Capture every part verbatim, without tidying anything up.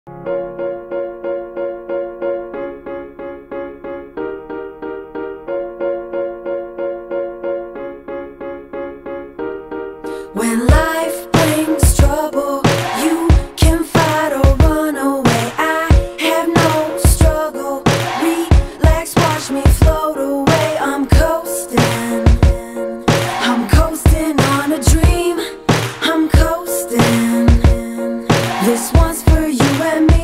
When life brings trouble, you can fight or run away. I have no struggle. Relax, watch me float away. I'm coasting. I'm coasting on a dream. I'm coasting. This one's for you and me.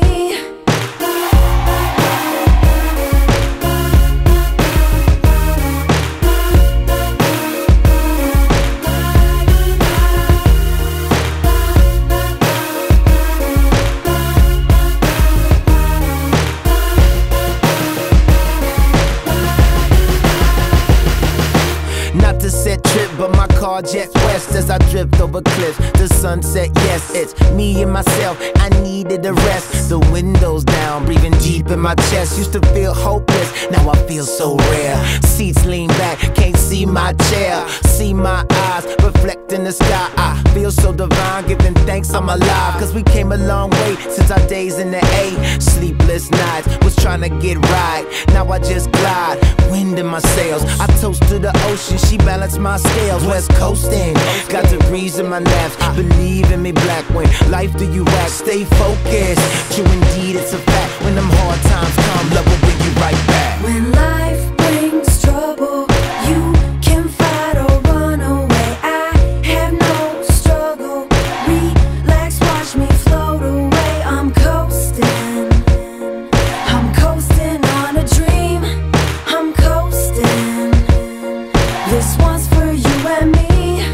Not to set trip, but my car jets west as I drift over cliffs. The sunset, yes, it's me and myself. I needed a rest. The windows down, breathing deep in my chest. Used to feel hopeless, now I feel so rare. Seats lean back, can't see my chair. See my eyes reflect in the sky. I feel so divine, giving thanks I'm alive. Cause we came a long way since our days in the A. Sleepless nights, was trying to get right. Now I just glide, wind in my sails. I toast to the ocean, she balanced my scales. West coasting, got the breeze in my naps. Believe in me, black, when life do you act. Stay focused, true indeed it's a fact. When them hard times come, love will bring you right back. When life brings trouble, you can fight or run away. I have no struggle. Relax, watch me float away. I'm coasting. I'm coasting on a dream. I'm coasting. This one's for you and me.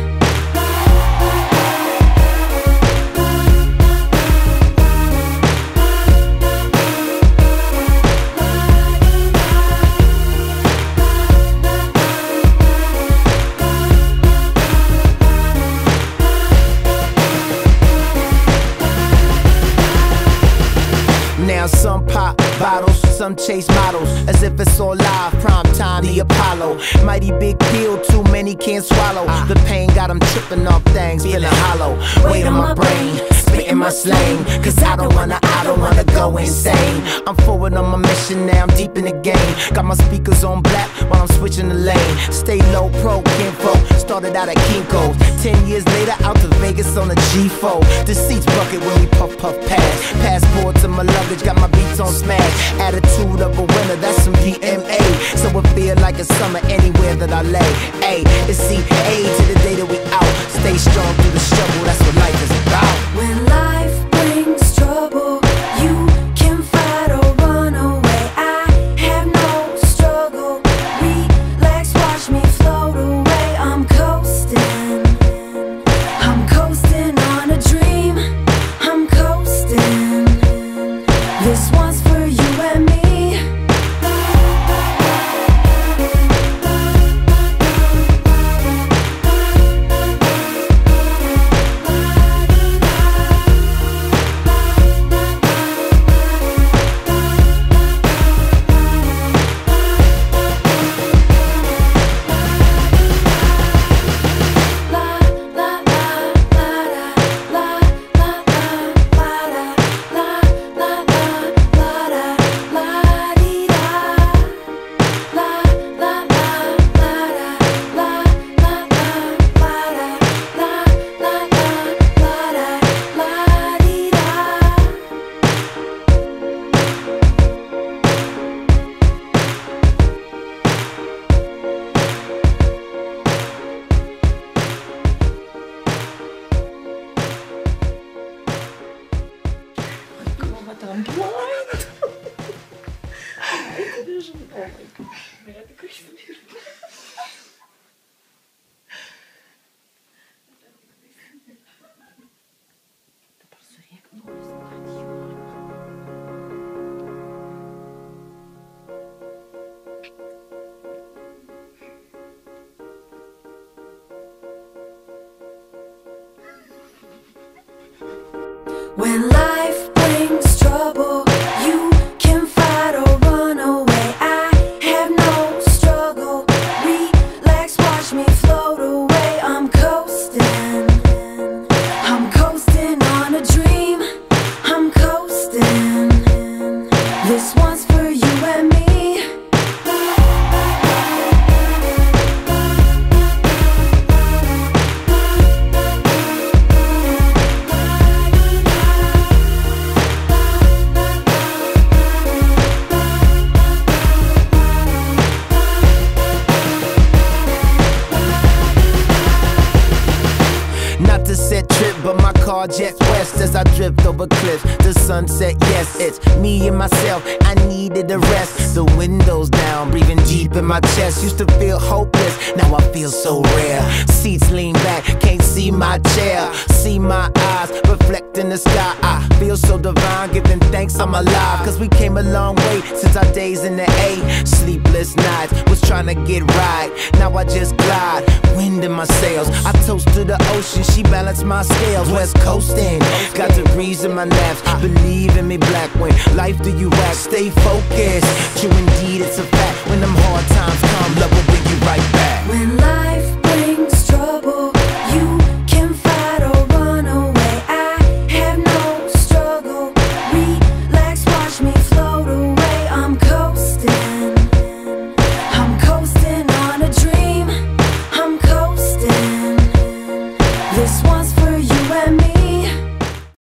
Now some pop bottles, some chase models, as if it's all live, prime time, the Apollo. Mighty big pill, too many can't swallow. The pain got them tripping off things, feeling hollow. Weight on my brain, spitting my slang. Cause I don't wanna, I don't wanna go insane. I'm forward on my mission now, I'm deep in the game. Got my speakers on black while I'm switching the lane. Stay low, pro, kinfolk, started out at Kinko's. Ten years later, out to Vegas on a G four. The seats bucket when we puff, puff, pass. Passport to my luggage, got my beats on smash. Attitude of a winner, that's some D M A. So it feel like a summer anywhere that I lay. A, it's C A to the day that we out. Stay strong through the struggle, that's what life is about. When life brings trouble, you can fight or run away. I have no struggle. Relax, watch me float away. I'm coasting. I'm coasting on a dream. I'm coasting. This one's for you and me. I'm blind. I vision. Oh my god. Я такой смех. Это просто рек. When life brings trouble, you can fight or run away. I have no struggle. car jets west as I drift over cliffs. The sunset, yes, it's me and myself. I needed a rest. The windows down, breathing deep in my chest. Used to feel hopeless, now I feel so rare. Seats lean back, can't see my chair. See my eyes reflect in the sky. I feel so divine, giving thanks I'm alive. Cause we came a long way since our days in the A. Sleepless nights, was trying to get right. Now I just glide, wind in my sails. I toast to the ocean, she balanced my scales. West coasting, got the breeze in my naps. Believe in me, black, when life do you act. Stay focused, true indeed, it's a fact. When them hard times come, love will